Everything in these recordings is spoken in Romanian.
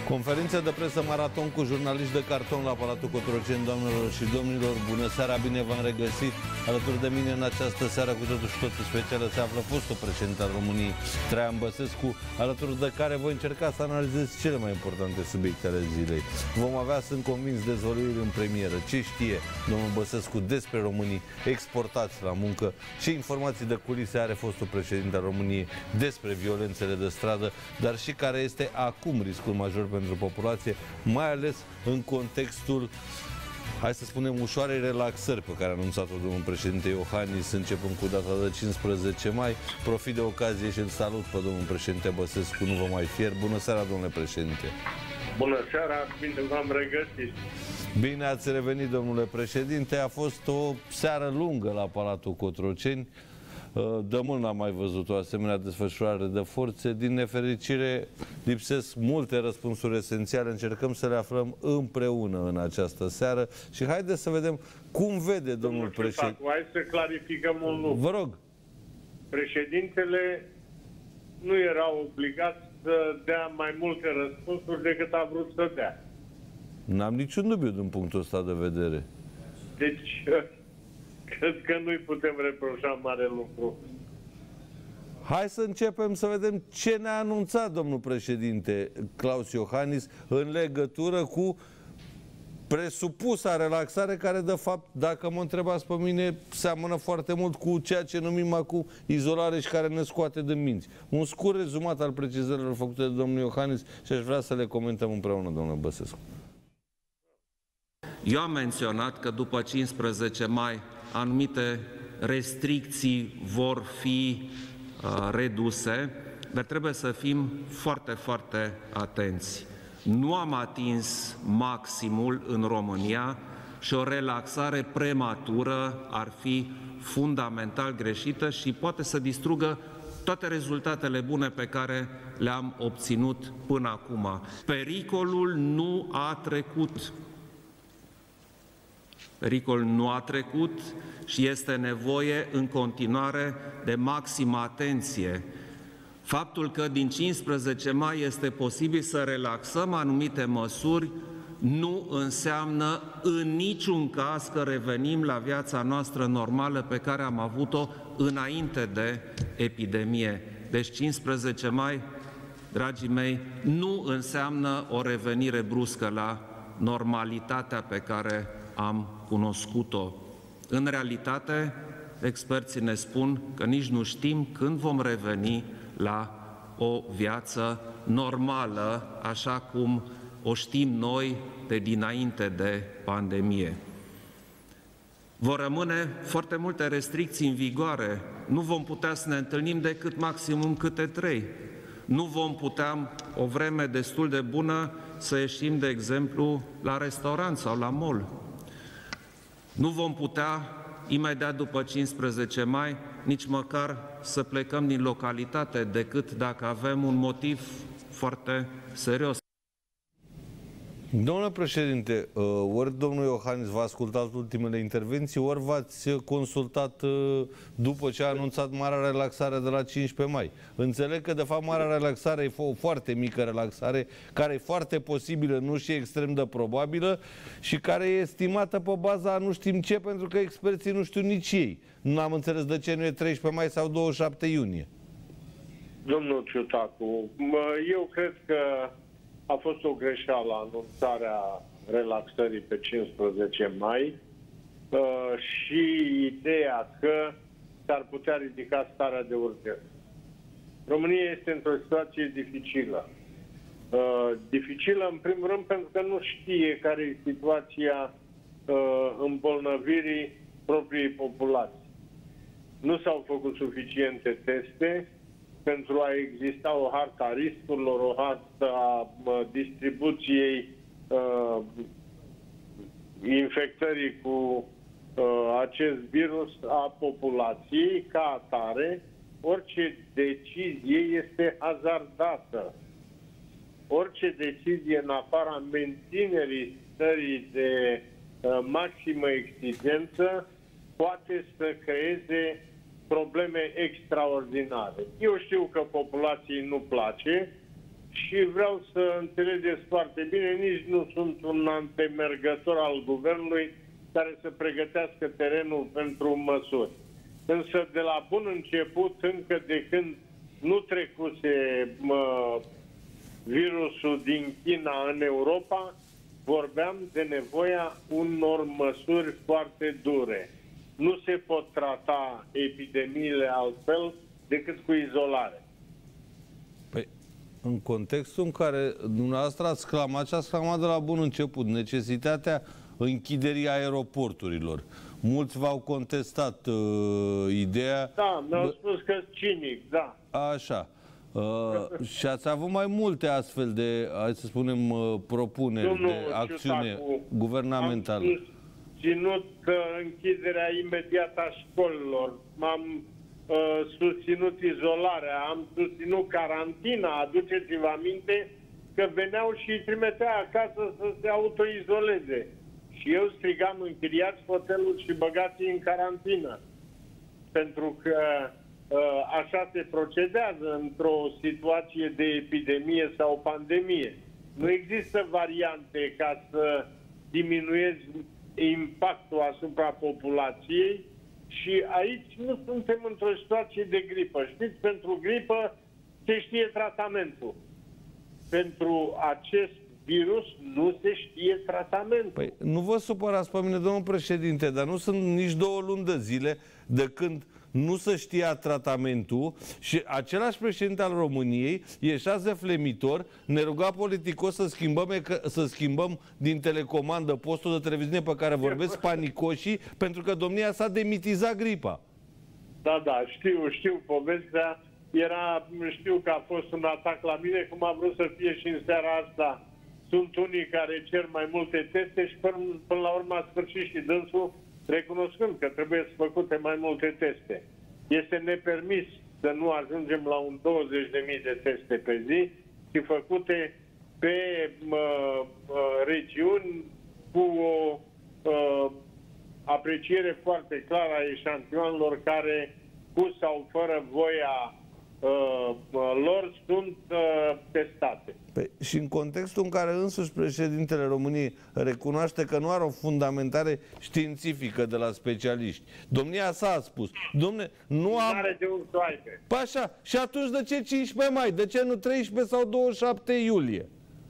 Conferință de presă maraton cu jurnaliști de carton la Palatul Cotroceni. Doamnelor și domnilor, bună seara, bine v-am regăsit. Alături de mine în această seară, cu totul și totul specială, se află fostul președinte al României, Traian Băsescu, alături de care voi încerca să analizez cele mai importante subiecte ale zilei. Vom avea, sunt convins, dezvăluiri în premieră. Ce știe domnul Băsescu despre românii exportați la muncă? Ce informații de culise are fostul președinte al României despre violențele de stradă, dar și care este acum riscul major pentru populație, mai ales în contextul, hai să spunem, ușoarei relaxări pe care a anunțat-o domnul președinte Iohannis începând cu data de 15 mai. Profit de ocazie și îl salut pe domnul președinte Băsescu, nu vă mai fier. Bună seara, domnule președinte. Bună seara, bine v-am regăsit. Bine ați revenit, domnule președinte. A fost o seară lungă la Palatul Cotroceni. De mult n-am mai văzut o asemenea desfășurare de forțe. Din nefericire, lipsesc multe răspunsuri esențiale. Încercăm să le aflăm împreună în această seară. Și haideți să vedem cum vede domnul președinte. Hai să clarificăm un lucru. Vă rog. Președintele nu era obligat să dea mai multe răspunsuri decât a vrut să dea. N-am niciun dubiu din punctul ăsta de vedere. Deci, cred că nu-i putem reproșa mare lucru. Hai să începem să vedem ce ne-a anunțat domnul președinte Claus Iohannis în legătură cu presupusa relaxare care, de fapt, dacă mă întrebați pe mine, seamănă foarte mult cu ceea ce numim acum izolare și care ne scoate din minți. Un scurt rezumat al precizărilor făcute de domnul Iohannis și aș vrea să le comentăm împreună, domnule Băsescu. Eu am menționat că după 15 mai anumite restricții vor fi reduse, dar trebuie să fim foarte, foarte atenți. Nu am atins maximul în România și o relaxare prematură ar fi fundamental greșită și poate să distrugă toate rezultatele bune pe care le-am obținut până acum. Pericolul nu a trecut. Pericolul nu a trecut și este nevoie în continuare de maximă atenție. Faptul că din 15 mai este posibil să relaxăm anumite măsuri nu înseamnă în niciun caz că revenim la viața noastră normală pe care am avut-o înainte de epidemie. Deci 15 mai, dragii mei, nu înseamnă o revenire bruscă la normalitatea pe care am cunoscut-o. În realitate, experții ne spun că nici nu știm când vom reveni la o viață normală, așa cum o știm noi de dinainte de pandemie. Vor rămâne foarte multe restricții în vigoare. Nu vom putea să ne întâlnim decât maximum câte 3. Nu vom putea, o vreme destul de bună, să ieșim, de exemplu, la restaurant sau la mall. Nu vom putea, imediat după 15 mai, nici măcar să plecăm din localitate, decât dacă avem un motiv foarte serios. Domnule președinte, ori domnul Iohannis v-a ascultat ultimele intervenții, ori v-ați consultat după ce a anunțat marea relaxare de la 15 mai. Înțeleg că, de fapt, marea relaxare e o foarte mică relaxare, care e foarte posibilă, nu și extrem de probabilă, și care e estimată pe baza nu știm ce, pentru că experții nu știu nici ei. Nu am înțeles de ce nu e 13 mai sau 27 iunie. Domnul Ciutacu, eu cred că a fost o greșeală anunțarea relaxării pe 15 mai și ideea că s-ar putea ridica starea de urgență. România este într-o situație dificilă. Dificilă, în primul rând, pentru că nu știe care e situația îmbolnăvirii propriei populații. Nu s-au făcut suficiente teste pentru a exista o hartă a riscurilor, o hartă a distribuției infectării cu acest virus a populației. Ca atare, orice decizie este hazardată. Orice decizie în afara menținerii stării de maximă exigență poate să creeze probleme extraordinare. Eu știu că populației nu place și vreau să înțelegeți foarte bine, nici nu sunt un antemergător al guvernului care să pregătească terenul pentru măsuri. Însă de la bun început, încă de când nu trecuse virusul din China în Europa, vorbeam de nevoia unor măsuri foarte dure. Nu se pot trata epidemiile altfel decât cu izolare. Păi, în contextul în care dumneavoastră ați clamat și ați clamat de la bun început necesitatea închiderii aeroporturilor. Mulți v-au contestat ideea... Da, mi-au spus că cinic, da. Așa. Și ați avut mai multe astfel de, hai să spunem, propuneri de acțiune guvernamentală. Am susținut închiderea imediată a școlilor, am susținut izolarea, am susținut carantina. Aduceți-vă aminte că veneau și îi trimitea acasă să se autoizoleze. Și eu strigam: închiriați hotelul și băgați în carantină. Pentru că așa se procedează într-o situație de epidemie sau pandemie. Nu există variante ca să diminuezi impactul asupra populației și aici nu suntem într-o situație de gripă. Știți, pentru gripă se știe tratamentul. Pentru acest virus nu se știe tratamentul. Păi, nu vă supărați pe mine, domnul președinte, dar nu sunt nici 2 luni de zile de când nu se știa tratamentul și același președinte al României ieșea flemitor, ne ruga politicos să schimbăm din telecomandă postul de televiziune pe care vorbesc panicoșii, pentru că domnia s-a demitizat gripa. Da, da, știu povestea. Știu că a fost un atac la mine, cum a vrut să fie și în seara asta. Sunt unii care cer mai multe teste și până la urmă a sfârșit și dânsul recunoscând că trebuie să făcute mai multe teste. Este nepermis să nu ajungem la un 20.000 de teste pe zi, ci făcute pe regiuni cu o apreciere foarte clară a eșantioanelor care, cu sau fără voia lor, sunt testate. Păi, și în contextul în care însuși președintele României recunoaște că nu are o fundamentare științifică de la specialiști. Domnia sa a spus: domne, nu am... Are de un soaite. Păi așa, și atunci de ce 15 mai? De ce nu 13 sau 27 iulie?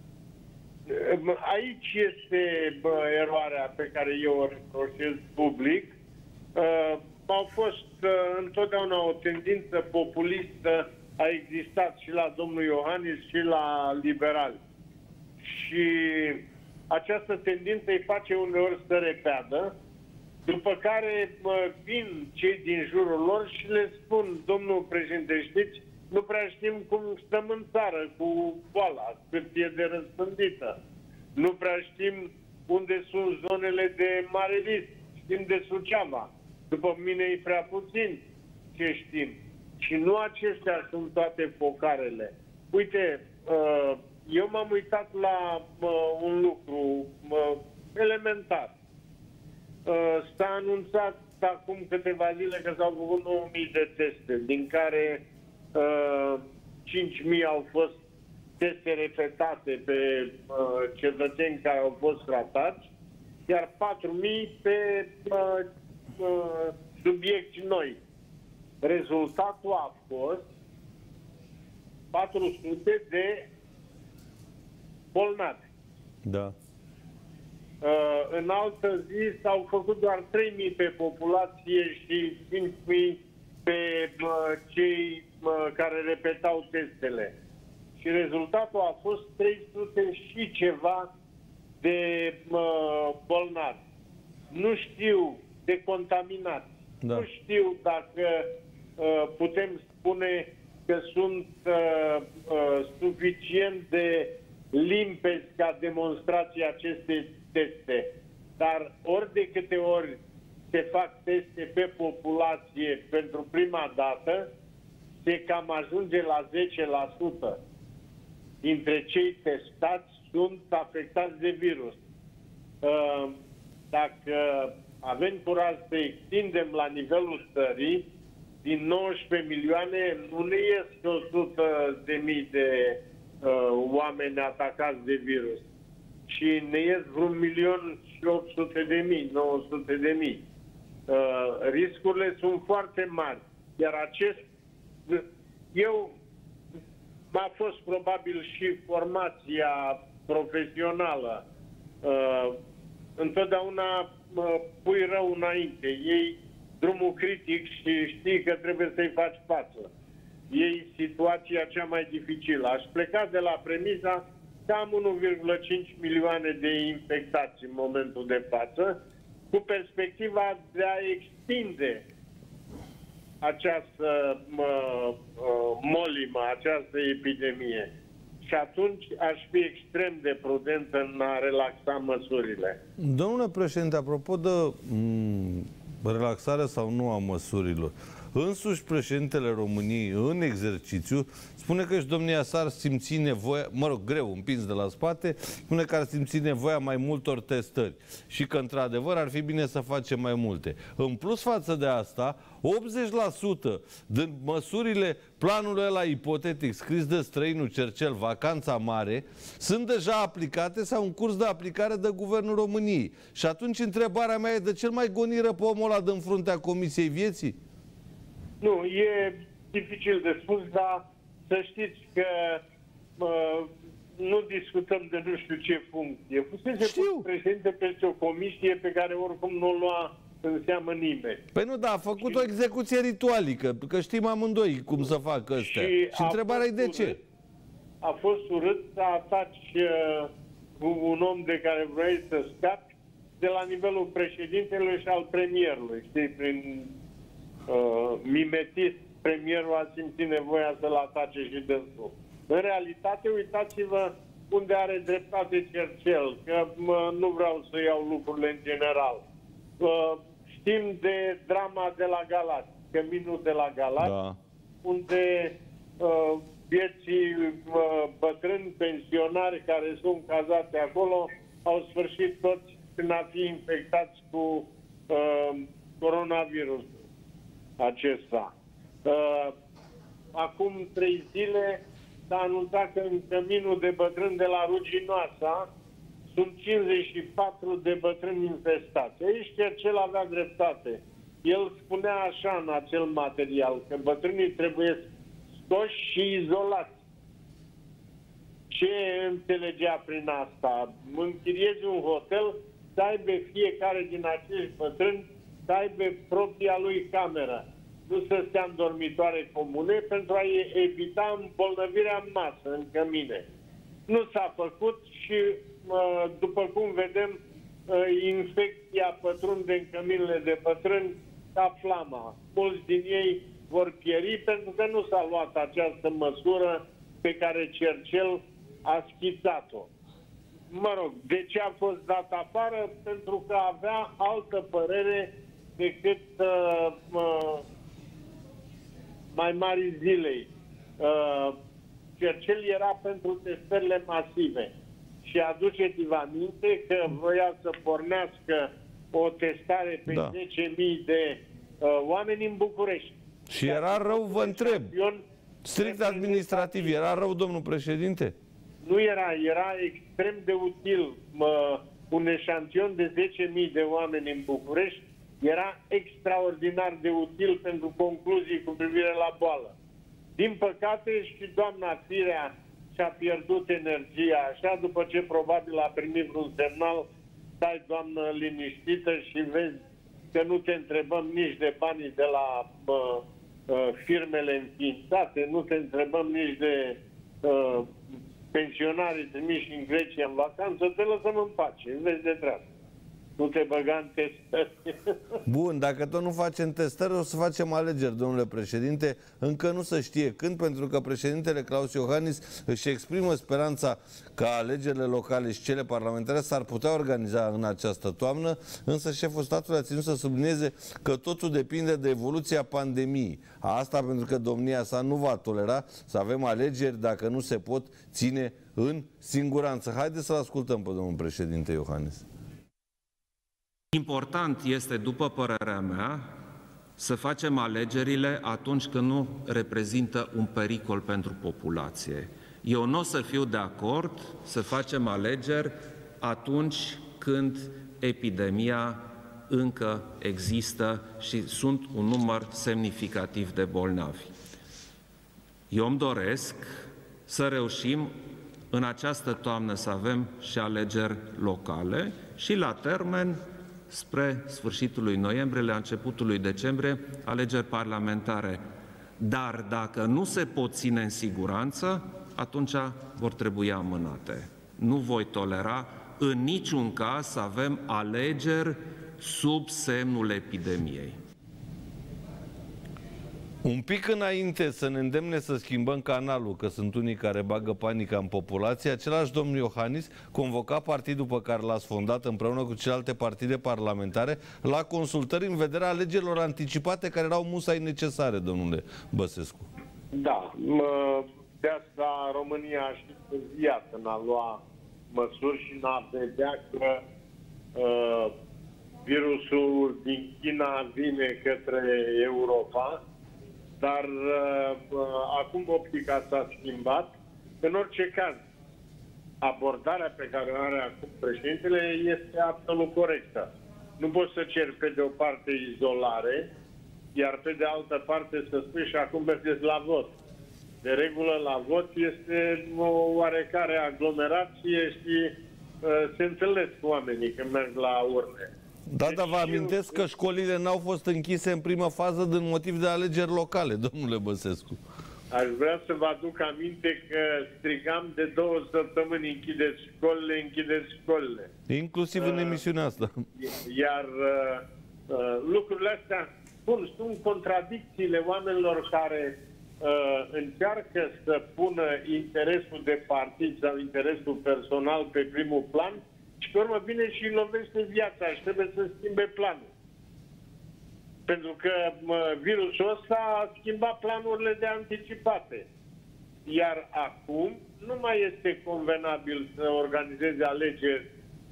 Aici este eroarea pe care eu o reproșez public. Au fost întotdeauna o tendință populistă, a existat și la domnul Iohannis și la liberali. Și această tendință îi face uneori să repeadă, după care vin cei din jurul lor și le spun: domnul președinte, știți, nu prea știm cum stăm în țară cu boala, cât e de răspândită. Nu prea știm unde sunt zonele de mare risc. Știm de Suceava. După mine e prea puțin ce știm. Și nu acestea sunt toate focarele. Uite, eu m-am uitat la un lucru elementar. S-a anunțat acum câteva zile că s-au făcut 9.000 de teste, din care 5.000 au fost teste repetate pe cetățeni care au fost tratați, iar 4.000 pe subiecti noi. Rezultatul a fost 400 de bolnavi. Da. În altă zi s-au făcut doar 3.000 pe populație și 5.000 pe cei care repetau testele. Și rezultatul a fost 300 și ceva de bolnavi. Nu știu, de contaminați. Da. Nu știu dacă putem spune că sunt suficient de limpezi ca demonstrație aceste teste. Dar ori de câte ori se fac teste pe populație pentru prima dată, se cam ajunge la 10% dintre cei testați sunt afectați de virus. Dacă avem curaj să extindem la nivelul țării, din 19 milioane nu ne ies 100.000 de oameni atacați de virus. Și ne ies vreun 1.800.000, 900.000. Riscurile sunt foarte mari. Iar m-a fost probabil și formația profesională. Întotdeauna pui rău înainte. Iei drumul critic și știi că trebuie să-i faci față. Iei situația cea mai dificilă. Aș pleca de la premisa că am 1,5 milioane de infectați în momentul de față, cu perspectiva de a extinde această molimă, această epidemie. Și atunci aș fi extrem de prudent în a relaxa măsurile. Domnule președinte, apropo de relaxarea sau nu a măsurilor, însuși președintele României, în exercițiu, spune că și domnia sa ar simți nevoia, mă rog, greu, împins de la spate, spune că ar simți nevoia mai multor testări și că, într-adevăr, ar fi bine să facem mai multe. În plus față de asta, 80% din măsurile planului ăla ipotetic scris de străinul Cercel, Vacanța Mare, sunt deja aplicate sau în curs de aplicare de Guvernul României. Și atunci întrebarea mea e: de ce mai goniră pe omul ăla din fruntea Comisiei Vieții? Nu, e dificil de spus, dar să știți că nu discutăm de nu știu ce funcție. Fusese președinte peste o comisie pe care oricum nu o lua în seamă nimeni. Păi nu, da, a făcut o execuție ritualică, că știm amândoi cum să facă ăstea. Și întrebarea e de ce? A fost urât să ataci un om de care vrei să scapi de la nivelul președintelui și al premierului. Știi, prin mimetism, premierul a simțit nevoia să-l atace și dânsul. În realitate, uitați-vă unde are dreptate Cercel, că nu vreau să iau lucrurile în general. Știm de drama de la Galați, căminul de la Galați, da, unde vieții bătrâni pensionari care sunt cazați acolo au sfârșit toți prin a fi infectați cu coronavirus acesta. Acum 3 zile s-a anunțat că în căminul de bătrâni de la Ruginoasa sunt 54 de bătrâni infestați. Aici Cercel avea dreptate. El spunea așa în acel material, că bătrânii trebuie scoși și izolați. Ce înțelegea prin asta? Închiriezi un hotel, să aibă fiecare din acești bătrâni, să aibă propria lui cameră. Nu să stea în dormitoare comune, pentru a evita îmbolnăvirea în masă, în cămine. Nu s-a făcut și, după cum vedem, infecția pătrunde în căminele de bătrâni ca flama. Mulți din ei vor pieri pentru că nu s-a luat această măsură pe care Cercel a schițat-o. Mă rog, de ce a fost dat afară? Pentru că avea altă părere decât mai mari zilei. Cercel era pentru testările masive. Și aduceți-vă aminte că voia să pornească o testare pe 10.000 de oameni în București. Și era rău, vă întreb. Strict administrativ, era rău, domnul președinte? Nu era, era extrem de util. Un eșantion de 10.000 de oameni în București era extraordinar de util pentru concluzii cu privire la boală. Din păcate și doamna Firea și-a pierdut energia așa, după ce probabil a primit vreun semnal: stai, doamnă, liniștită și vezi că nu te întrebăm nici de banii de la firmele înființate, nu te întrebăm nici de pensionarii trimiși în Grecia în vacanță, te lăsăm în pace, vezi de treabă. Nu te băga în testări. Bun, dacă tot nu facem testări, o să facem alegeri, domnule președinte. Încă nu se știe când, pentru că președintele Claus Iohannis își exprimă speranța că alegerile locale și cele parlamentare s-ar putea organiza în această toamnă, însă șeful statului a ținut să sublinieze că totul depinde de evoluția pandemiei. Asta pentru că domnia sa nu va tolera să avem alegeri dacă nu se pot ține în siguranță. Haideți să-l ascultăm pe domnul președinte Iohannis. Important este, după părerea mea, să facem alegerile atunci când nu reprezintă un pericol pentru populație. Eu nu o să fiu de acord să facem alegeri atunci când epidemia încă există și sunt un număr semnificativ de bolnavi. Eu îmi doresc să reușim în această toamnă să avem și alegeri locale și la termen, spre sfârșitul lui noiembrie, la începutul lui decembrie, alegeri parlamentare. Dar dacă nu se pot ține în siguranță, atunci vor trebui amânate. Nu voi tolera în niciun caz să avem alegeri sub semnul epidemiei. Un pic înainte să ne îndemne să schimbăm canalul, că sunt unii care bagă panica în populație, același domnul Iohannis convoca partidul pe care l-ați fondat împreună cu celelalte partide parlamentare la consultări în vederea alegerilor anticipate care erau musai necesare, domnule Băsescu. Da, de asta România a și întârziat în a lua măsuri și în a vedea că virusul din China vine către Europa, dar acum optica s-a schimbat. În orice caz, abordarea pe care o are acum președintele este absolut corectă. Nu poți să ceri pe de o parte izolare, iar pe de altă parte să spui și acum mergeți la vot. De regulă la vot este o oarecare aglomerație și se întâlnesc oamenii când merg la urne. Da, dar vă amintesc că școlile n-au fost închise în primă fază din motiv de alegeri locale, domnule Băsescu. Aș vrea să vă aduc aminte că strigam de 2 săptămâni: închideți școlile, închideți școlile. Inclusiv în emisiunea asta. Iar lucrurile astea, sunt contradicțiile oamenilor care încearcă să pună interesul de partid sau interesul personal pe primul plan și pe urmă vine și lovește viața și trebuie să schimbe planul. Pentru că virusul ăsta a schimbat planurile de anticipate. Iar acum nu mai este convenabil să organizeze alegeri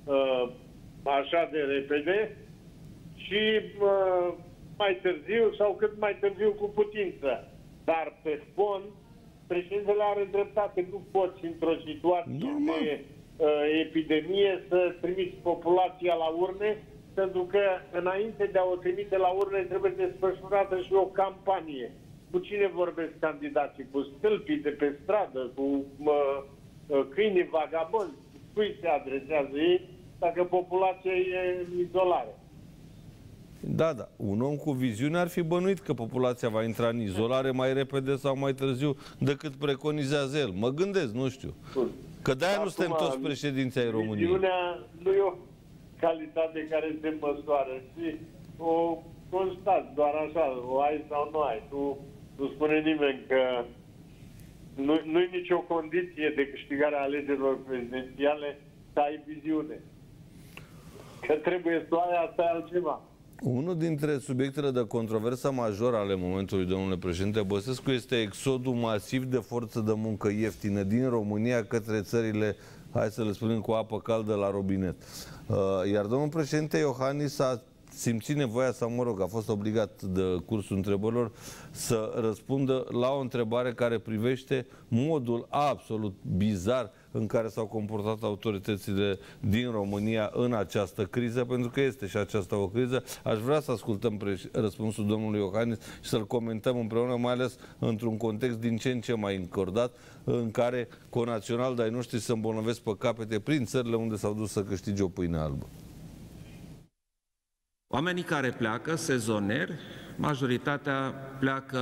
așa de repede și mai târziu sau cât mai târziu cu putință. Dar pe fond, președintele are dreptate. Nu poți într-o situație de epidemie să trimiți populația la urne, pentru că înainte de a o trimite la urne trebuie desfășurată și o campanie. Cu cine vorbesc candidații? Cu stâlpii de pe stradă, cu câinii vagabonzi? Cui se adresează ei dacă populația e în izolare? Da, da. Un om cu viziune ar fi bănuit că populația va intra în izolare mai repede sau mai târziu decât preconizează el. Mă gândesc, nu știu. Că de-aia nu suntem toți președinții ai României. Viziunea nu e o calitate care se măsoară, ci o constat, doar așa, o ai sau nu ai. Nu spune nimeni că nu e nicio condiție de câștigare a alegerilor prezidențiale să ai viziune. Că trebuie să o ai, asta e altceva. Unul dintre subiectele de controversă majoră ale momentului, domnule președinte Băsescu, este exodul masiv de forță de muncă ieftină din România către țările, hai să le spunem, cu apă caldă la robinet. Iar domnul președinte Iohannis a simțit nevoia, sau mă rog, a fost obligat de cursul întrebărilor să răspundă la o întrebare care privește modul absolut bizar în care s-au comportat autoritățile din România în această criză, pentru că este și aceasta o criză. Aș vrea să ascultăm răspunsul domnului Iohannis și să-l comentăm împreună, mai ales într-un context din ce în ce mai încordat, în care conațional de-ai noștri se îmbolnăvesc pe capete prin țările unde s-au dus să câștige o pâine albă. Oamenii care pleacă, sezonieri, majoritatea pleacă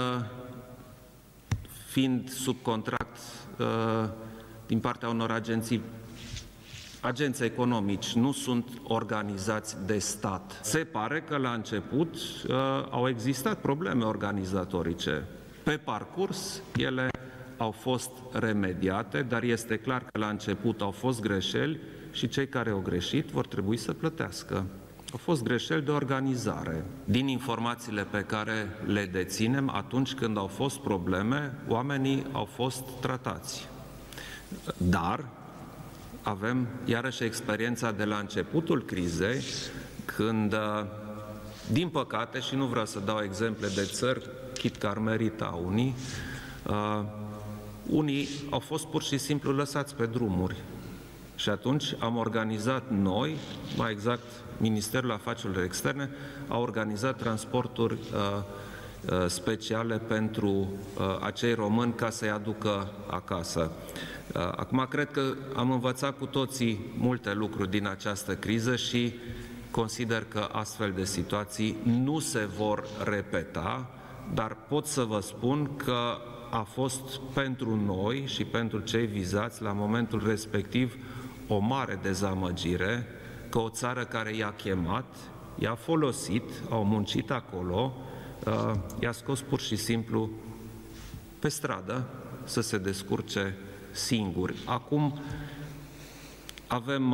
fiind sub contract din partea unor agenți economici, nu sunt organizați de stat. Se pare că la început au existat probleme organizatorice. Pe parcurs, ele au fost remediate, dar este clar că la început au fost greșeli și cei care au greșit vor trebui să plătească. Au fost greșeli de organizare. Din informațiile pe care le deținem, atunci când au fost probleme, oamenii au fost tratați. Dar avem iarăși experiența de la începutul crizei, când, din păcate, și nu vreau să dau exemple de țări, chit că ar merita unii, unii au fost pur și simplu lăsați pe drumuri. Și atunci am organizat noi, mai exact Ministerul Afacerilor Externe, a organizat transporturi speciale pentru acei români ca să-i aducă acasă. Acum, cred că am învățat cu toții multe lucruri din această criză și consider că astfel de situații nu se vor repeta, dar pot să vă spun că a fost pentru noi și pentru cei vizați la momentul respectiv o mare dezamăgire că o țară care i-a chemat, i-a folosit, au muncit acolo, i-a scos pur și simplu pe stradă să se descurce singuri. Acum avem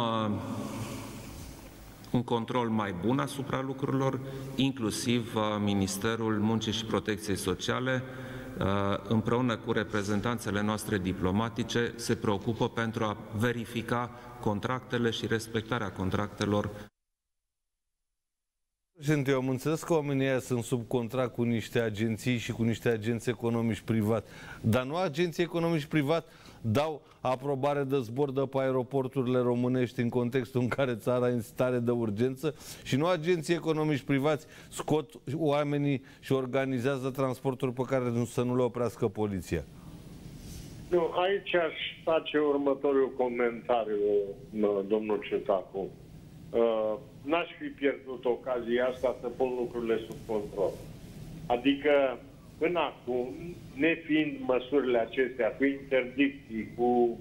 un control mai bun asupra lucrurilor, inclusiv Ministerul Muncii și Protecției Sociale, împreună cu reprezentanțele noastre diplomatice, se preocupă pentru a verifica contractele și respectarea contractelor. Eu am înțeles că oamenii ăia sunt sub contract cu niște agenții și cu niște agenți economici privat, dar nu agenții economici privat dau aprobare de zbor de pe aeroporturile românești în contextul în care țara e în stare de urgență și nu agenții economici privați scot oamenii și organizează transporturi pe care să nu le oprească poliția. Nu, aici aș face următorul comentariu, domnul Ciutacu. N-aș fi pierdut ocazia asta să pun lucrurile sub control. Adică, până acum, nefiind măsurile acestea, cu interdicții, cu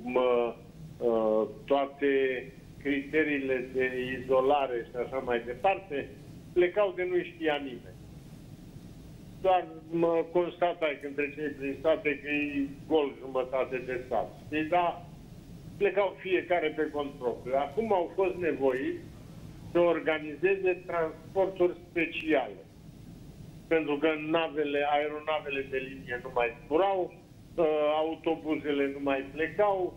toate criteriile de izolare și așa mai departe, plecau de nu știa nimeni. Doar mă constat aici între cei prin state că e gol jumătate de stat. Dar plecau fiecare pe cont propriu. Acum au fost nevoiți să organizeze transporturi speciale. Pentru că aeronavele de linie nu mai zburau, autobuzele nu mai plecau,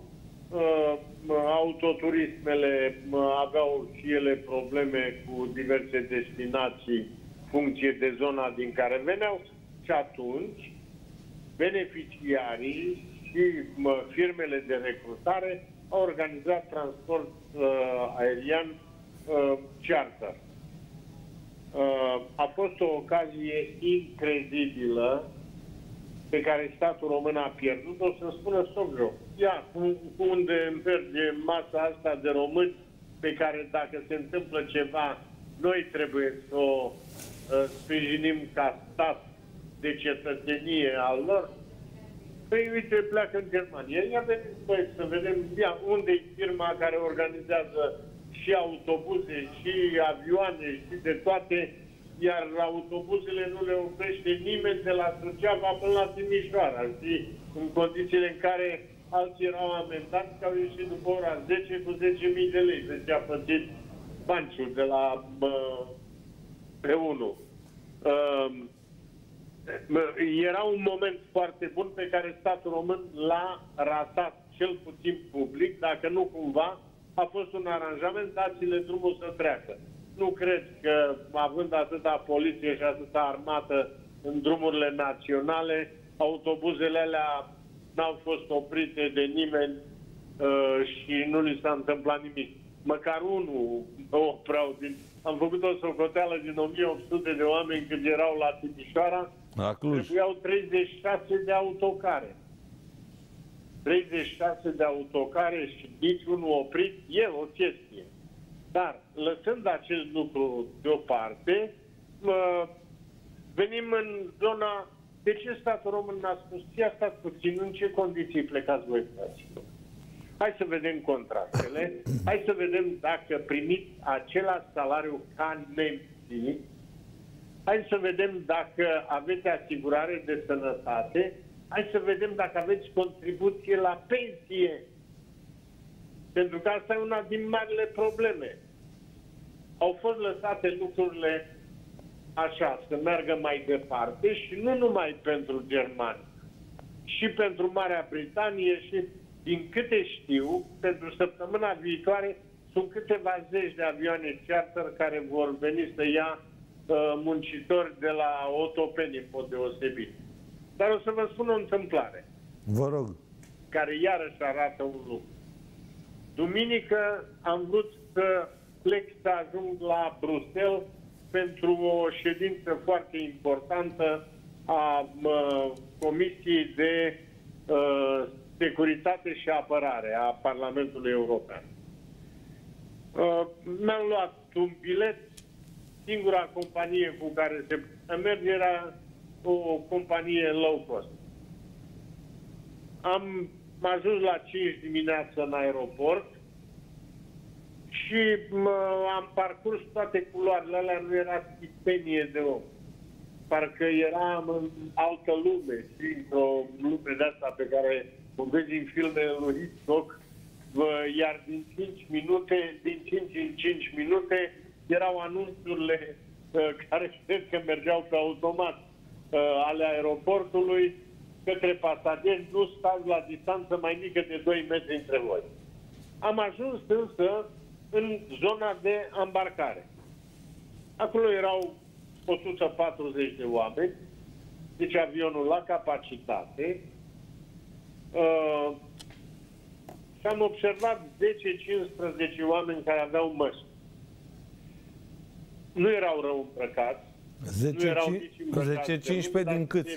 autoturismele aveau și ele probleme cu diverse destinații, funcție de zona din care veneau, și atunci beneficiarii și firmele de recrutare au organizat transport aerian charter. A fost o ocazie incredibilă pe care statul român a pierdut-o, să spună stop joc. Ia, unde merge masa asta de români pe care dacă se întâmplă ceva, noi trebuie să o sprijinim ca stat de cetățenie al lor. Păi, uite, pleacă în Germania. Ia vedeți, să vedem unde e firma care organizează și autobuze, și avioane, și de toate, iar autobuzele nu le oprește nimeni de la Suceava până la Timișoara, știi? În condițiile în care alții erau amendați că au ieșit după ora 10 cu 10.000 de lei. Deci a plătit banciul de la P1. Era un moment foarte bun pe care statul român l-a ratat, cel puțin public, dacă nu cumva a fost un aranjament, dați-le drumul să treacă. Nu cred că, având atâta poliție și atâta armată în drumurile naționale, autobuzele alea n-au fost oprite de nimeni și nu li s-a întâmplat nimic. Măcar unul opreau. Am făcut o socoteală din 1800 de oameni când erau la Timișoara. La Cluj. Trebuiau 36 de autocare. 36 de autocare și niciunul oprit, e o chestie. Dar, lăsând acest lucru deoparte, venim în zona... De ce statul român n-a spus? Ia stați puțin, în ce condiții plecați voi, fraților? Hai să vedem contractele, hai să vedem dacă primiți același salariu ca nemții, hai să vedem dacă aveți asigurare de sănătate, hai să vedem dacă aveți contribuție la pensie. Pentru că asta e una din marile probleme. Au fost lăsate lucrurile așa, să meargă mai departe și nu numai pentru germani, și pentru Marea Britanie și, din câte știu, pentru săptămâna viitoare sunt câteva zeci de avioane charter care vor veni să ia muncitori de la Otopeni, în mod deosebit. Dar o să vă spun o întâmplare. Vă rog. care iarăși arată un lucru. Duminică am vrut să plec să ajung la Bruxelles pentru o ședință foarte importantă a Comisiei de Securitate și Apărare a Parlamentului European. Mi-am luat un bilet, singura companie cu care se merge era o companie low cost. Am ajuns la 5 dimineața în aeroport și am parcurs toate culoarele alea, nu era stipenie de om. Parcă eram în altă lume, într-o lume de asta pe care o vezi în filmele lui Hitchcock, iar din 5 în 5 minute erau anunțurile care cred că mergeau pe automat ale aeroportului către pasageri: nu stați la distanță mai mică de 2 metri între voi. Am ajuns însă în zona de ambarcare. Acolo erau 140 de oameni, deci avionul la capacitate. Și am observat 10-15 oameni care aveau măști. Nu erau rău îmbrăcați. 10-15 din câți?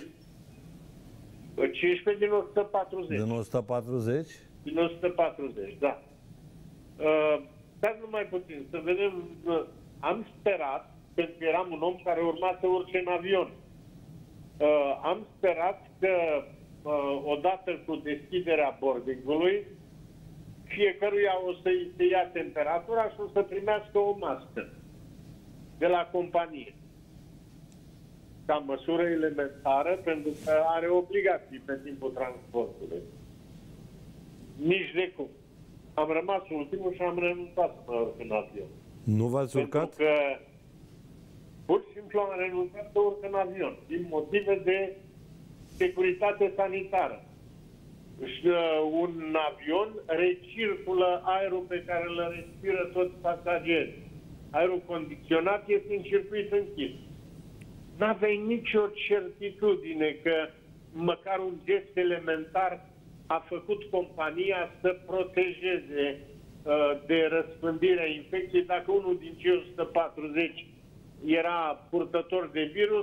15 din 140. Din 140? Din 140, da. Dar nu mai puțin. Să vedem. Am sperat, pentru că eram un om care urma să urce în avion. Am sperat că odată cu deschiderea boardingului, fiecăruia o să-i se ia temperatura și o să primească o mască de la companie. Ca măsură elementară, pentru că are obligații pe timpul transportului. Nici de cum. Am rămas ultimul și am renunțat să mă urc în avion. Nu v-ați urcat? Pentru că pur și simplu am renunțat să urc în avion, din motive de securitate sanitară. Și un avion recirculă aerul pe care îl respiră toți pasagerii. Aerul condiționat este în circuit închis. N-aveai nicio certitudine că măcar un gest elementar a făcut compania să protejeze de răspândirea infecției. Dacă unul din cei 140 era purtător de virus,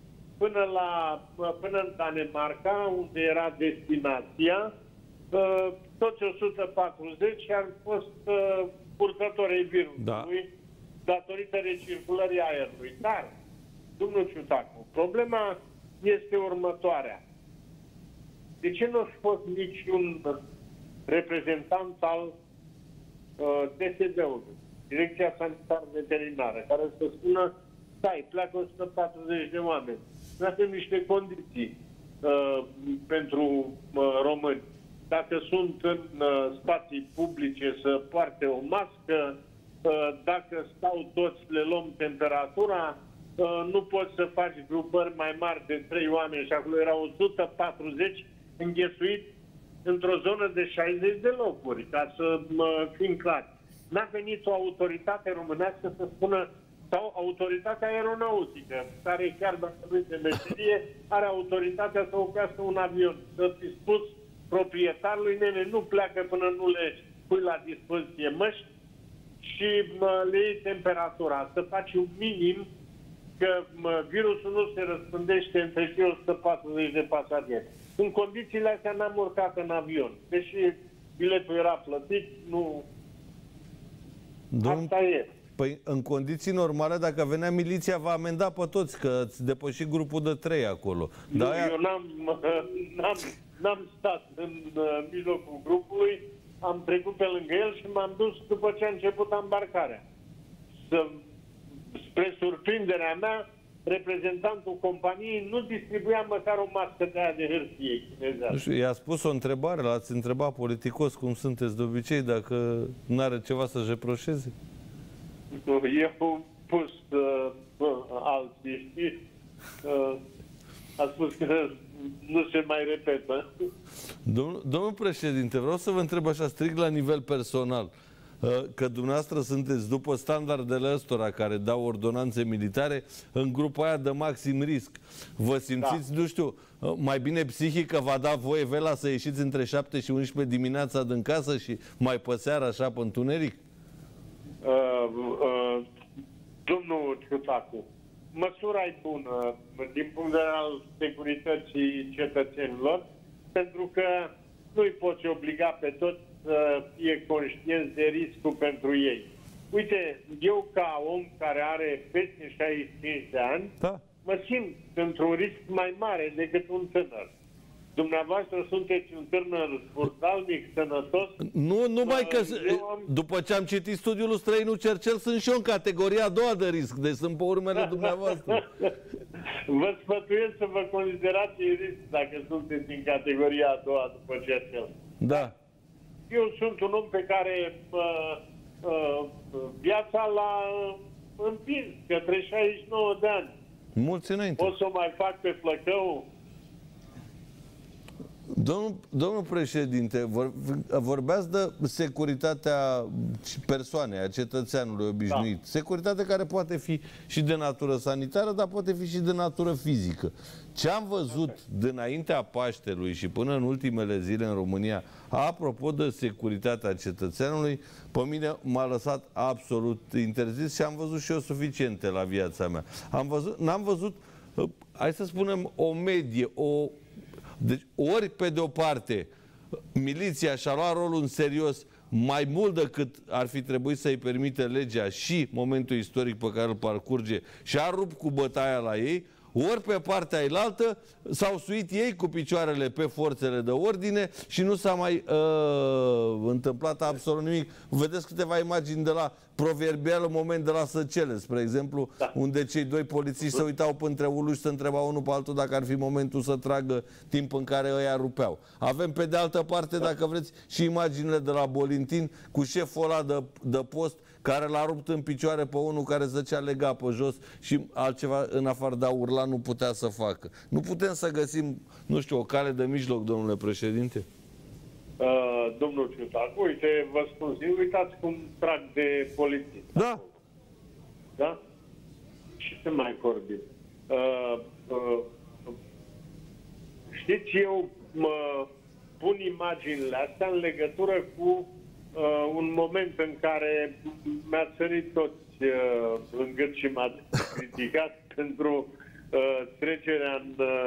până în Danemarca, unde era destinația, toți 140 ar fost purtători ai virusului, da, datorită recirculării aerului. Dar, domnul Ciutacu, problema este următoarea. De ce nu a fost niciun reprezentant al DSD-ului, Direcția Sanitară Veterinară, care să spună: stai, pleacă 140 de oameni. Noi avem niște condiții pentru români. Dacă sunt în spații publice, să poarte o mască, dacă stau toți, le luăm temperatura, nu poți să faci grupări mai mari de 3 oameni, și acolo erau 140 înghesuiți într-o zonă de 60 de locuri, ca să fim clari. N-a venit o autoritate românească să spună, sau autoritatea aeronautică, care chiar dacă nu este meserie, are autoritatea să oprească un avion, să fi spus proprietarului: nene, nu pleacă până nu le pui la dispoziție măști și le iei temperatura, să faci un minim că virusul nu se răspândește între cei 140 de pasageri. În condițiile astea n-am urcat în avion. Deși biletul era plătit, nu... Asta e. Păi, în condiții normale, dacă venea miliția, va amenda pe toți, că ați depășit grupul de 3 acolo. Nu, eu n-am stat în mijlocul grupului, am trecut pe lângă el și m-am dus după ce a început ambarcarea. Spre surprinderea mea, reprezentantul companiei nu distribuia măcar o mască de aia de hârtie chinezească. I-a spus o întrebare, l-ați întrebat politicos cum sunteți de obicei, dacă nu are ceva să-și reproșeze? Eu pus alții. A spus că nu se mai repetă. Domnul președinte, vreau să vă întreb așa strict la nivel personal. că dumneavoastră sunteți, după standardele ăstora care dau ordonanțe militare, în grupul aia de maxim risc. Vă simțiți, nu știu, mai bine psihic că va da voie Vela să ieșiți între 7 și 11 dimineața din casă și mai pe seara așa pe întuneric? Domnul Ciutacu, măsura e bună din punct de vedere al securității cetățenilor, pentru că nu îi poți obliga pe toți să fie conștienți de riscul pentru ei. Uite, eu ca om care are peste 65 de ani, mă simt într-un risc mai mare decât un tânăr. Dumneavoastră sunteți un tânăr furtalnic, sănătos? Nu numai că, după ce am citit studiul lui Străinu Cercel, sunt și eu în categoria a doua de risc, deci sunt pe urmele dumneavoastră. Vă sfătuiesc să vă considerați risc dacă sunteți în categoria a doua după Cercel. Da. Eu sunt un om pe care viața l-a împins către 69 de ani. Mulți înainte. O să o mai fac pe flăcău? Domnul președinte, vorbeați de securitatea persoanei, a cetățeanului obișnuit. Da. Securitate care poate fi și de natură sanitară, dar poate fi și de natură fizică. Ce am văzut dinaintea Paștelui și până în ultimele zile în România, apropo de securitatea cetățeanului, pe mine m-a lăsat absolut interzis și am văzut și eu suficiente la viața mea. N-am văzut, hai să spunem, o medie, deci, ori pe de o parte miliția și-a luat rolul în serios mai mult decât ar fi trebuit să-i permite legea și momentul istoric pe care îl parcurge și a rupt cu bătaia la ei, ori pe partea ailaltă s-au suit ei cu picioarele pe forțele de ordine și nu s-a mai întâmplat absolut nimic. Vedeți câteva imagini de la proverbial moment de la Săcele, spre exemplu, unde cei doi polițiști se uitau între uluși și se întrebau unul pe altul dacă ar fi momentul să tragă timp în care ăia rupeau. Avem pe de altă parte, dacă vreți, și imaginile de la Bolintin cu șeful ăla de post care l-a rupt în picioare pe unul care zăcea legat pe jos și altceva în afară de a urla nu putea să facă. Nu putem să găsim, nu știu, o cale de mijloc, domnule președinte? Domnul Ciutacu, uite, vă spun, uitați cum trag de poliție. Da. Da? Și se mai vorbi. Știți, eu mă pun imaginile astea în legătură cu un moment în care mi-ați sărit toți în gât și m-ați criticat pentru trecerea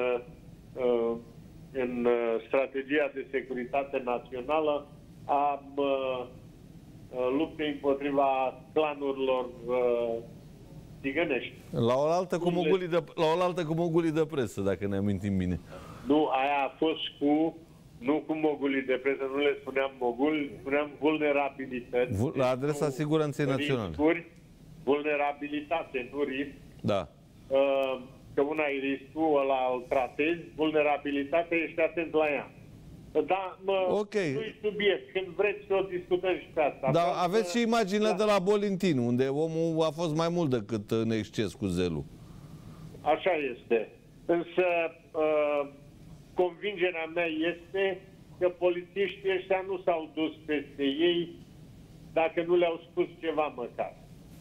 în strategia de securitate națională a luptei împotriva clanurilor țigănești. La oaltă cu mogulii de presă, dacă ne amintim bine. Nu, aia a fost nu cu mogulii de presă, nu le spuneam moguli, spuneam vulnerabilități. La adresa siguranței naționale. Riscuri, vulnerabilitate, nu risc. Da. Că una e riscul, ăla îl tratezi, vulnerabilitatea, ești atent la ea. Da, nu-i subiect. Când vreți să o discutăm și pe asta. Da, aveți și imaginile de la Bolintin, unde omul a fost mai mult decât în exces cu zelul. Așa este. Însă convingerea mea este că polițiștii ăștia nu s-au dus peste ei dacă nu le-au spus ceva măcar.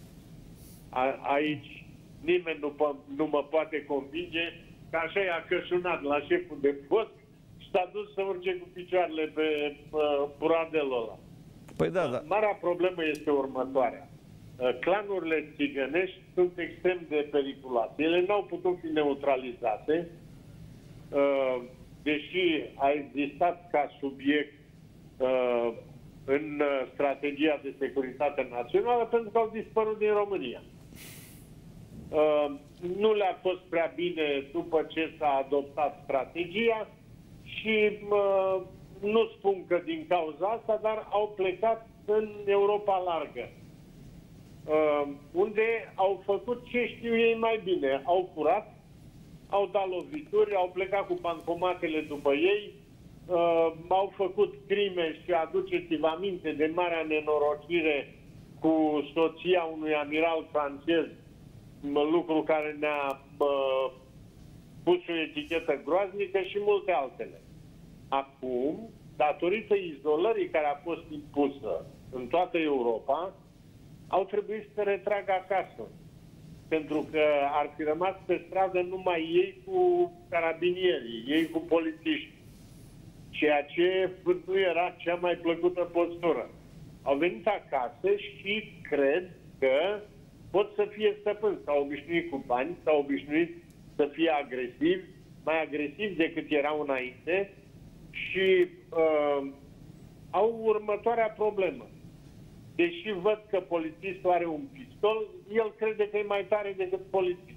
Aici nimeni nu mă poate convinge că așa i-a cășunat la șeful de post și s-a dus să urce cu picioarele pe buradelul ăla. Păi da. Marea problemă este următoarea. Clanurile țigănești sunt extrem de periculoase. Ele n-au putut fi neutralizate, deși a existat ca subiect în strategia de securitate națională, pentru că au dispărut din România. Nu le-a fost prea bine după ce s-a adoptat strategia și nu spun că din cauza asta, dar au plecat în Europa largă, unde au făcut ce știu ei mai bine. Au furat, au dat lovituri, au plecat cu bancomatele după ei, au făcut crime și aduceți-vă aminte de marea nenorocire cu soția unui amiral francez, lucru care ne-a pus o etichetă groaznică și multe altele. Acum, datorită izolării care a fost impusă în toată Europa, au trebuit să se retragă acasă. Pentru că ar fi rămas pe stradă numai ei cu carabinierii, ei cu polițiști. Ceea ce nu era cea mai plăcută postură. Au venit acasă și cred că pot să fie stăpâni. S-au obișnuit cu bani, s-au obișnuit să fie agresivi, mai agresivi decât erau înainte și au următoarea problemă. Deși văd că polițistul are un pistol, el crede că e mai tare decât polițist.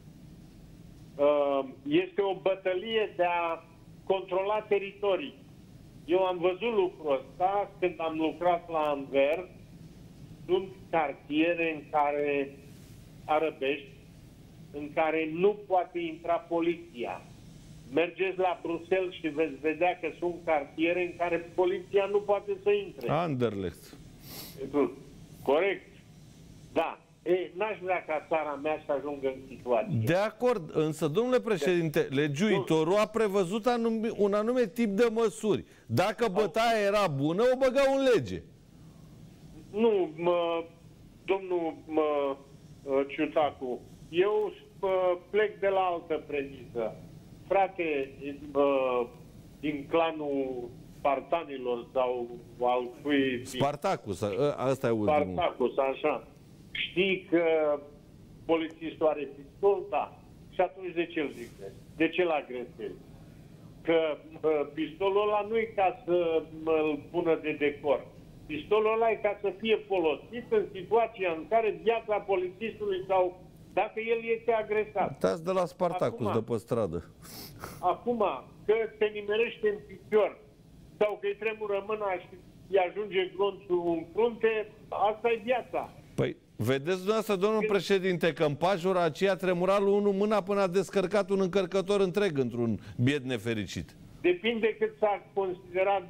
Este o bătălie de a controla teritorii. Eu am văzut lucrul ăsta când am lucrat la Anvers. Sunt cartiere în care, arăbești, în care nu poate intra poliția. Mergeți la Bruxelles și veți vedea că sunt cartiere în care poliția nu poate să intre. Anderlecht. Corect. Da. N-aș vrea ca țara mea să ajungă în situație. De acord, însă, domnule președinte, legiuitorul a prevăzut un anume tip de măsuri. Dacă bătaia era bună, o băgau în lege. Nu, domnul Ciutacu, eu plec de la altă premisă. Frate, din clanul Spartanilor sau al cui... Spartacus, ăsta e ultimul. Spartacus, așa. Știi că polițistul are pistol? Da. Și atunci de ce îl zic? De ce îl agresezi? Că pistolul ăla nu e ca să îl pună de decor. Pistolul ăla e ca să fie folosit în situația în care viața polițistului sau dacă el este agresat. Dați de la Spartacus, acum, de pe stradă. Acum, că se nimerește în picior sau că îi tremură mâna și îi ajunge glonțul în frunte, asta e viața. Păi, vedeți dumneavoastră, domnul președinte, că în pajura aceea tremura lui unul mâna până a descărcat un încărcător întreg într-un biet nefericit. Depinde cât s-a considerat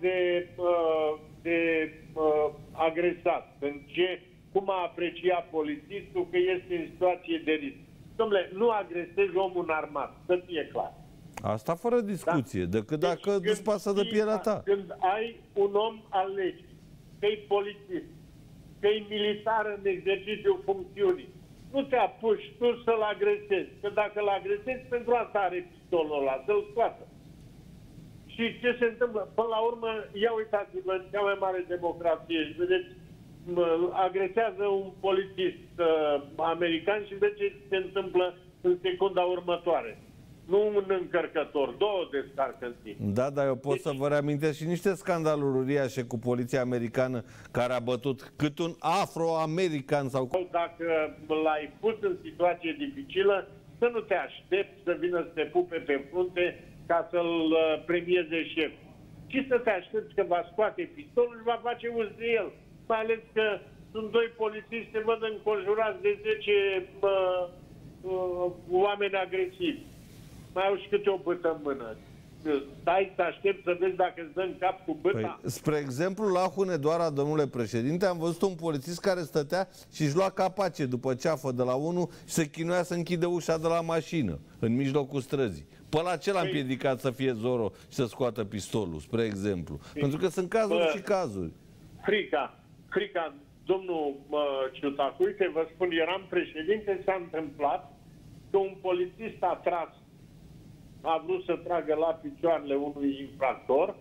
de agresat. Cum a apreciat polițistul că este în situație de risc. Dom'le, nu agresezi omul armat, să fie clar. Asta fără discuție, da? Decât dacă îți pasă de pielea ta. Când ai un om al legii, că-i polițist, că-i militar în exercițiul funcțiunii, nu te apuci tu să-l agresezi. Că dacă îl agresezi, pentru asta are pistolul ăla, să-l scoată. Și ce se întâmplă? Până la urmă, ia uitați-vă, în cea mai mare democrație, și vedeți, agresează un polițist american și vedeți ce se întâmplă în secunda următoare. Nu un încărcător, două descarcă în timp. Da, dar eu pot să vă reamintesc și niște scandaluri uriașe cu poliția americană care a bătut cât un afro-american sau... Dacă l-ai pus în situație dificilă, să nu te aștepți să vină să te pupe pe frunte ca să-l premieze șef. Și să te aștepți că va scoate pistolul și va face uz de el. Mai ales că sunt doi polițiști, se văd înconjurați de 10 oameni agresivi. Mai au și câte o bâtă în mână. Stai să aștept să vezi dacă îți dă în cap cu bâta. Păi, spre exemplu, la Hunedoara, domnule președinte, am văzut un polițist care stătea și își lua capace după ceafă de la unul și se chinuia să închide ușa de la mașină, în mijlocul străzii. Pe la ce l-a împiedicat să fie Zoro și să scoată pistolul, spre exemplu? Pentru că sunt cazuri și cazuri. Frica, domnul Ciutacu, uite, vă spun, eram președinte, s-a întâmplat că un polițist a tras, a vrut să tragă la picioarele unui infractor,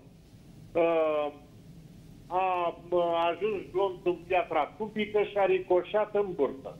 a ajuns glonțul în piatra cubică și a ricoșat în burtă.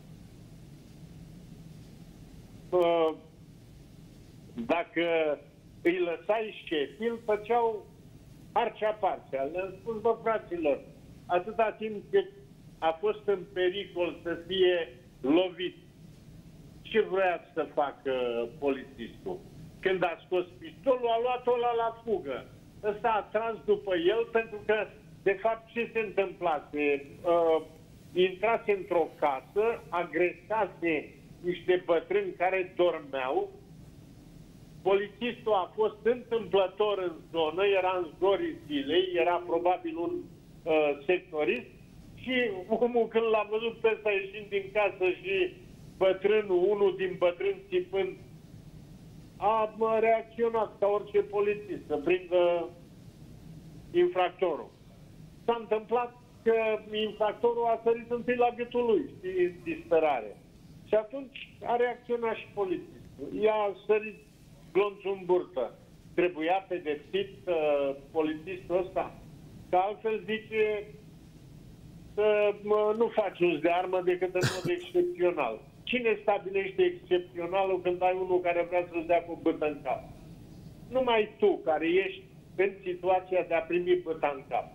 Dacă îi lăsai șefii, îl făceau arcea-parcea. Le-am spus, bă, fraților, atâta timp cât a fost în pericol să fie lovit, ce vrea să facă polițistul? Când a scos pistolul, a luat-o la fugă. Ăsta a tras după el pentru că, de fapt, ce se întâmplase? Intrase într-o casă, agresase niște bătrâni care dormeau. Polițistul a fost întâmplător în zonă, era în zorii zilei, era probabil un sectorist și omul, când l-a văzut pe ăsta ieșind din casă și bătrânul, unul din bătrâni țipând, a reacționat ca orice polițist să prindă infractorul. S-a întâmplat că infractorul a sărit întâi la gâtul lui, știi, disperare. Și atunci a reacționat și polițistul. I-a sărit glonțul în burtă. Trebuia pedepsit polițistul ăsta? Că altfel zice să nu faci uz de armă decât în mod excepțional. Cine stabilește excepționalul când ai unul care vrea să-ți dea cu bâtă în cap? Numai tu, care ești în situația de a primi bâta în cap.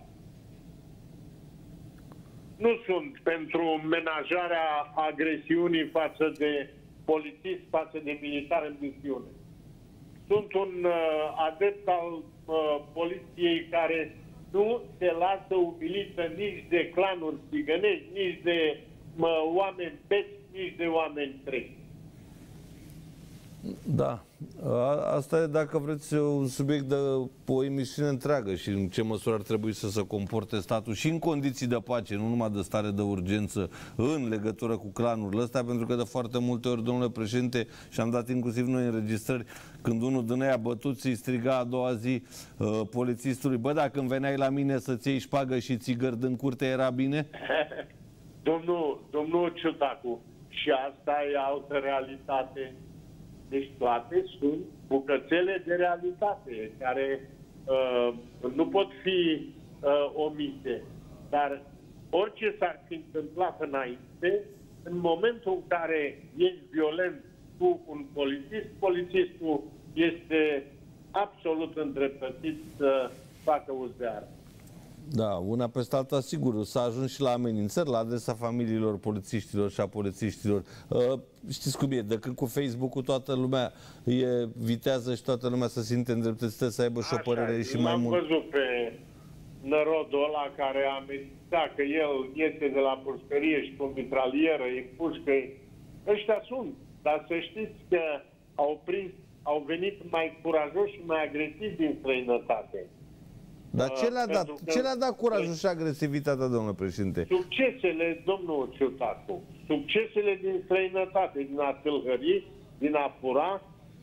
Nu sunt pentru menajarea agresiunii față de polițist, față de militar în misiune. Sunt un adept al poliției care nu se lasă umilită nici de clanuri țigănești, nici de oameni beți, nici de oameni treți. Da. Asta e, dacă vreți, un subiect de o emisiune întreagă și în ce măsură ar trebui să se comporte statul și în condiții de pace, nu numai de stare de urgență, în legătură cu clanurile astea, pentru că de foarte multe ori, domnule președinte, și am dat inclusiv noi înregistrări, când unul din aia bătut îi striga a doua zi polițistului: bă, dacă îmi veneai la mine să-ți iei șpagă și țigări din curte, era bine? Domnul Ciutacu, și asta e altă realitate. Deci toate sunt bucățele de realitate care nu pot fi omite. Dar orice s-ar fi întâmplat înainte, în momentul în care ești violent cu un polițist, polițistul este absolut îndreptățit să facă uz de armă. Da, una peste alta, sigur, s-a ajuns și la amenințări la adresa familiilor polițiștilor și a polițiștilor. Știți cum e, de când cu Facebook-ul toată lumea e vitează și toată lumea se simte îndreptățită să aibă și o părere și mai mult. Am văzut pe nărodul ăla care amenința că el iese de la pușcărie și cu o mitralieră, îi pușcă. Ăștia sunt, dar să știți că au venit mai curajoși și mai agresivi din străinătate. Dar ce le-a dat curajul și agresivitatea, domnule președinte? Succesele, domnul Ciutacu, succesele din străinătate, din a tâlhări, din a fura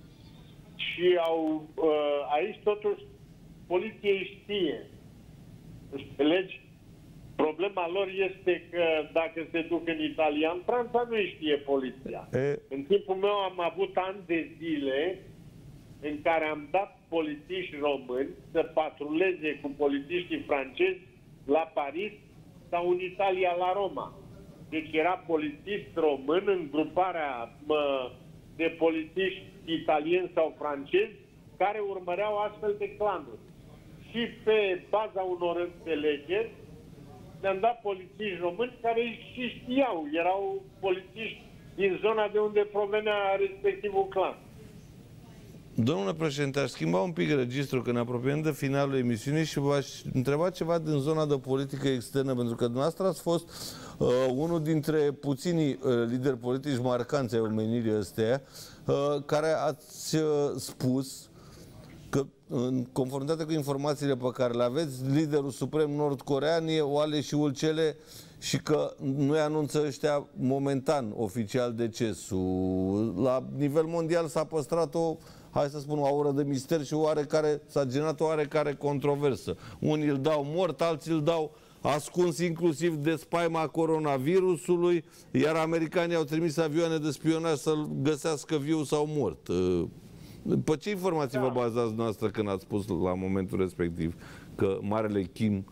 și aici totuși poliția știe. Înțelegi? Problema lor este că dacă se duc în Italia, în Franța nu știe poliția. În timpul meu am avut ani de zile în care am dat polițiști români să patruleze cu polițiștii francezi la Paris sau în Italia la Roma. Deci era polițist român în gruparea de polițiști italieni sau francezi care urmăreau astfel de clanuri. Și pe baza unor înțelegeri ne-am dat polițiști români care și știau, erau polițiști din zona de unde provenea respectivul clan. Domnule președinte, aș schimba un pic registrul, că ne apropiem de finalul emisiunii și v-aș întreba ceva din zona de politică externă, pentru că dumneavoastră ați fost unul dintre puținii lideri politici marcanți ai omenirii ăsteia, care ați spus că, în conformitate cu informațiile pe care le aveți, liderul suprem nord-corean e Oale și Ulcele și că nu-i anunță ăștia momentan oficial decesul. La nivel mondial s-a păstrat o, hai să spun, o aură de mister și s-a generat o oarecare controversă. Unii îl dau mort, alții îl dau ascuns inclusiv de spaima coronavirusului, iar americanii au trimis avioane de spionaj să-l găsească viu sau mort. Pe ce informații vă bazați noastră când ați spus la momentul respectiv că Marele Kim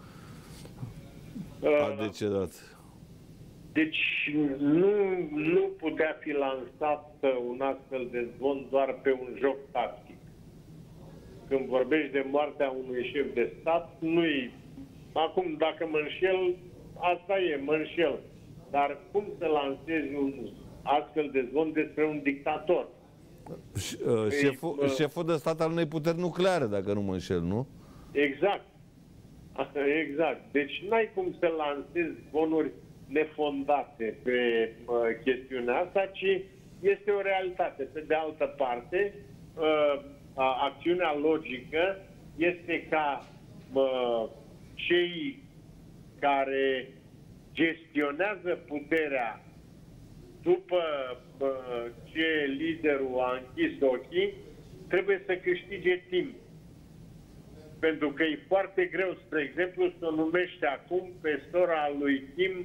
a decedat? Deci nu putea fi lansat un astfel de zvon doar pe un joc tactic. Când vorbești de moartea unui șef de stat, nu-i... Acum, dacă mă înșel, asta e, mă înșel. Dar cum să lansezi un astfel de zvon despre un dictator? Șeful de stat al unei puteri nucleare, dacă nu mă înșel, nu? Exact. Exact. Deci n-ai cum să lansezi zvonuri nefondate pe chestiunea asta, ci este o realitate. Pe de altă parte, acțiunea logică este ca cei care gestionează puterea după ce liderul a închis ochii, trebuie să câștige timp. Pentru că e foarte greu, spre exemplu, să numește acum pe sora lui Kim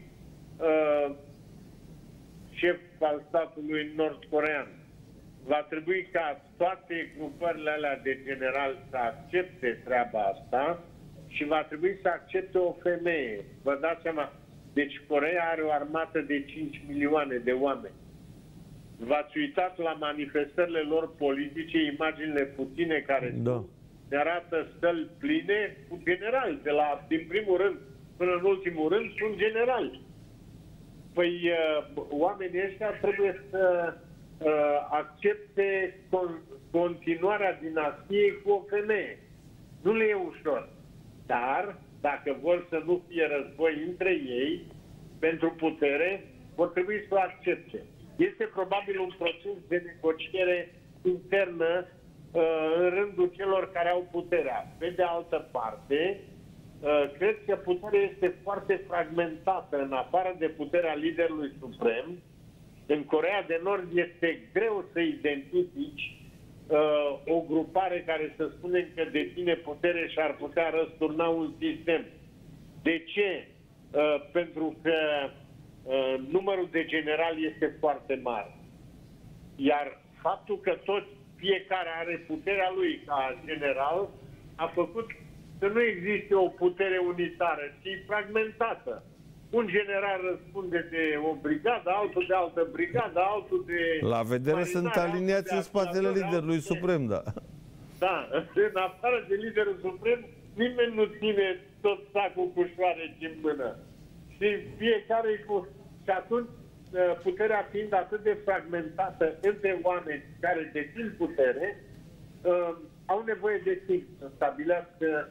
șef al statului nord-corean. Va trebui ca toate grupările alea de generali să accepte treaba asta și va trebui să accepte o femeie. Vă dați seama? Deci Coreea are o armată de 5 milioane de oameni. V-ați uitat la manifestările lor politice, imaginile puține care ne arată stăli pline cu generali. Din primul rând până în ultimul rând sunt generali. Păi oamenii ăștia trebuie să accepte continuarea dinastiei cu o femeie. Nu le e ușor. Dar, dacă vor să nu fie război între ei, pentru putere, vor trebui să o accepte. Este probabil un proces de negociere internă în rândul celor care au puterea. Pe de altă parte, cred că puterea este foarte fragmentată. În afară de puterea liderului suprem, în Coreea de Nord este greu să identifici o grupare care să spunem că deține putere și ar putea răsturna un sistem. De ce? Pentru că numărul de generali este foarte mare. Iar faptul că fiecare are puterea lui ca general a făcut să nu existe o putere unitară, ci fragmentată. Un general răspunde de o brigadă, altul de altă brigadă, altul de... La vedere sunt aliniați în spatele liderului suprem, da. Da, în afară de liderul suprem, nimeni nu ține tot sacul cu șoareci în mână. Și fiecare cu... Și atunci, puterea fiind atât de fragmentată între oameni care dețin putere, au nevoie de timp să stabilească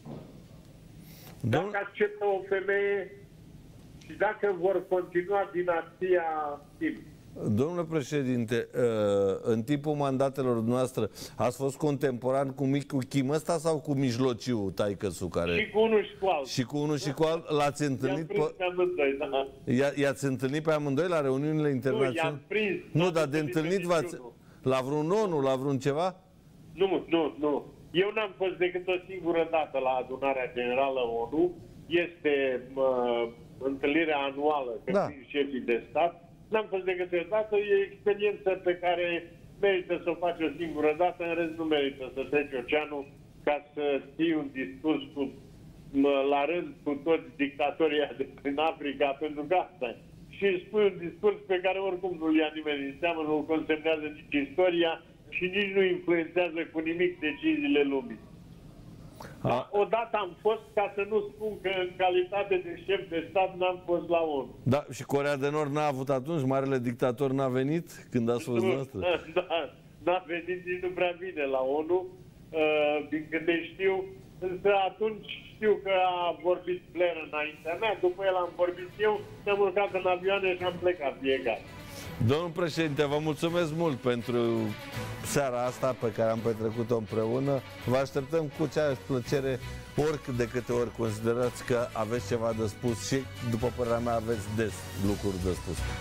dacă acceptă o femeie și dacă vor continua dinastia Kim. Domnule președinte, în timpul mandatelor noastre ați fost contemporan cu micul Kim ăsta sau cu mijlociu taică-su care... Și cu unul și cu altul. Și cu unul și cu altul. L-ați întâlnit pe amândoi, da. I-ați întâlnit pe amândoi la reuniunile internaționale? Nu, i-am prins. Nu, dar de întâlnit v-ați... La vreun ONU, la vreun ceva? Nu. Eu n-am fost decât o singură dată la adunarea generală ONU. Este întâlnirea anuală cu șefii de stat. N-am fost decât o dată, e experiență pe care merită să o faci o singură dată, în rest nu merită să treci oceanul ca să ții un discurs la rând cu toți dictatorii din Africa, pentru că asta și îți spui un discurs pe care oricum nu-l ia nimeni în seamă, nu-l consemnează nici istoria și nici nu influențează cu nimic deciziile lumii. Odată am fost, ca să nu spun că în calitate de șef de stat n-am fost la ONU. Da, și Coreea de Nord n-a avut atunci? Marele dictator n-a venit când ați fost noastră? Da, n-a venit nici nu prea bine la ONU, din câte știu. Însă atunci știu că a vorbit Blair înaintea mea, după el am vorbit eu, ne-am urcat în avioane și am plecat fiecare. Domnul președinte, vă mulțumesc mult pentru seara asta pe care am petrecut-o împreună. Vă așteptăm cu aceeași plăcere oricât de câte ori considerați că aveți ceva de spus și, după părerea mea, aveți des lucruri de spus.